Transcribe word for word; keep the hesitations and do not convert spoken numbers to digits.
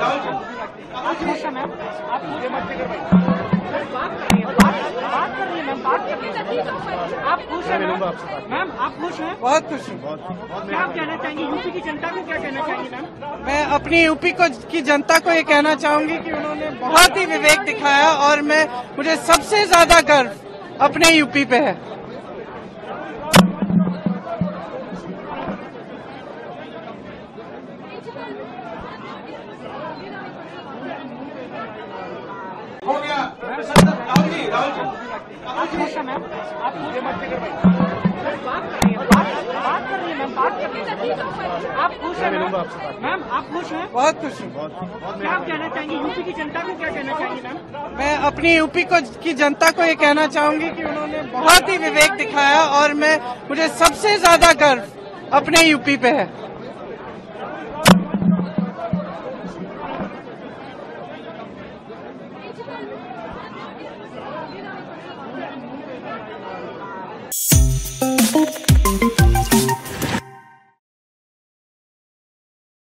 आप खुश हैं मैम? आप मुझे मत फिक्र भाई, बात कर रही है, बात बात कर रही है मैम, बात कर रही है। आप खुश हैं मैम? मैम आप खुश हैं? बहुत खुश हूँ। क्या आप कहना चाहेंगे? यूपी की जनता को क्या कहना चाहेंगे मैम? मैं अपनी यूपी को की जनता को ये कहना चाहूंगी कि उन्होंने बहुत ही विवेक दिखाया और मैं मुझे सबसे ज्यादा गर्व अपने यूपी पे है। हो गया राहुल जी, राहुल जी आप खुश हैं मैम? आप मुझे मत फिक्र भाई, बात कर रही है, बात बात कर रही है मैम, बात कर रही है। आप खुश हैं मैम? मैम आप खुश हैं? बहुत खुश हूँ। क्या आप कहना चाहेंगे? यूपी की जनता को क्या कहना चाहेंगे मैम? मैं अपनी यूपी को की जनता को ये कहना चाहूंगी कि उन्होंने बहुत ही विवेक दिखाया और मैं मुझे सबसे ज्यादा गर्व अपने यूपी पे है।